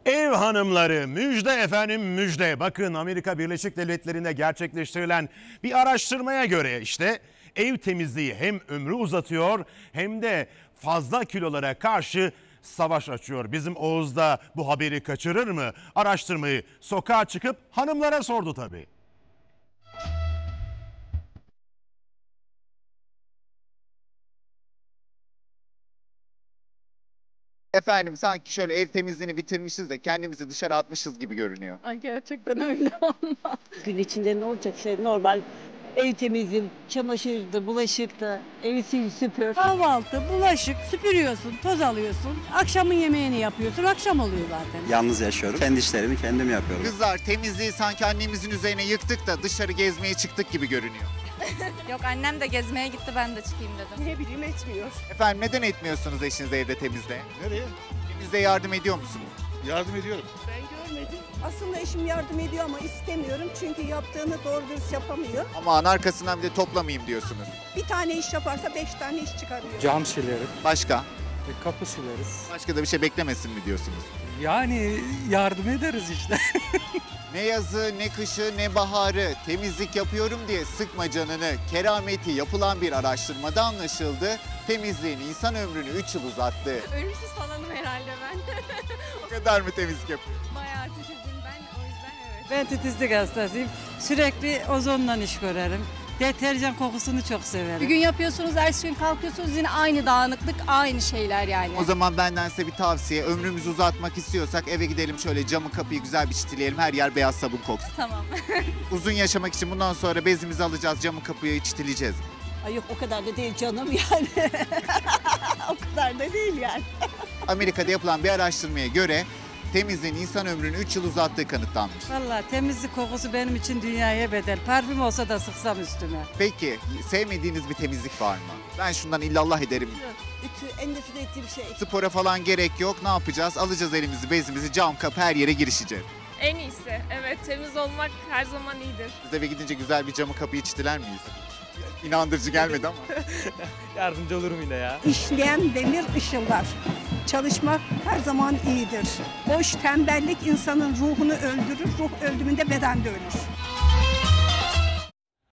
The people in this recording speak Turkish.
Ev hanımları müjde efendim müjde. Bakın Amerika Birleşik Devletleri'nde gerçekleştirilen bir araştırmaya göre işte ev temizliği hem ömrü uzatıyor hem de fazla kilolara karşı savaş açıyor. Bizim Oğuz da bu haberi kaçırır mı? Araştırmayı sokağa çıkıp hanımlara sordu tabii. Efendim sanki şöyle ev temizliğini bitirmişiz de kendimizi dışarı atmışız gibi görünüyor. Ay gerçekten öyle olmaz. Gün içinde ne olacak şey normal ev temizliği, çamaşırdı, bulaşıktı, evi sil süpür. Kahvaltı, bulaşık, süpürüyorsun, toz alıyorsun. Akşamın yemeğini yapıyorsun, akşam oluyor zaten. Yalnız yaşıyorum. Kendi işlerimi kendim yapıyorum. Kızlar temizliği sanki annemizin üzerine yıktık da dışarı gezmeye çıktık gibi görünüyor. Yok annem de gezmeye gitti ben de çıkayım dedim. Ne bileyim etmiyor. Efendim neden etmiyorsunuz eşinize evde temizle? Nereye? Temizle yardım ediyor musunuz? Yardım ediyorum. Ben görmedim. Aslında eşim yardım ediyor ama istemiyorum çünkü yaptığını doğru dürüst yapamıyor. Aman arkasından bir de toplamayayım diyorsunuz. Bir tane iş yaparsa 5 tane iş çıkarıyor. Cam silerim, Başka? kapı sileriz. Başka da bir şey beklemesin mi diyorsunuz? Yani yardım ederiz işte. Ne yazı, ne kışı, ne baharı temizlik yapıyorum diye sıkma canını. Kerameti yapılan bir araştırmada anlaşıldı. Temizliğin insan ömrünü 3 yıl uzattı. Ölümsüz falanım herhalde ben. O kadar mı temizlik yapıyor? Bayağı titizim ben o yüzden evet. Ben titizlik hastasıyım. Sürekli ozonla iş görerim. Deterjan kokusunu çok severim. Bir gün yapıyorsunuz, ertesi gün kalkıyorsunuz yine aynı dağınıklık, aynı şeyler yani. O zaman benden size bir tavsiye. Ömrümüzü uzatmak istiyorsak eve gidelim şöyle camı kapıyı güzel bir çitileyelim. Her yer beyaz sabun koksun. Tamam. Uzun yaşamak için bundan sonra bezimizi alacağız, camı kapıyı çitileyeceğiz. Ay yok o kadar da değil canım yani. O kadar da değil yani. Amerika'da yapılan bir araştırmaya göre temizliğin insan ömrünü 3 yıl uzattığı kanıtlanmış. Vallahi temizlik kokusu benim için dünyaya bedel. Parfüm olsa da sıksam üstüme. Peki sevmediğiniz bir temizlik var mı? Ben şundan illallah ederim. Ütü en nefret ettiğim şey. Spora falan gerek yok. Ne yapacağız? Alacağız elimizi, bezimizi, cam kapı her yere girişeceğiz. En iyisi. Evet temiz olmak her zaman iyidir. Biz eve gidince güzel bir camı kapıyı çitiler miyiz? İnandırıcı gelmedi ama. Yardımcı olurum yine ya. İşleyen demir ışıldar. Çalışmak her zaman iyidir. Boş tembellik insanın ruhunu öldürür. Ruh öldüğünde beden de ölür.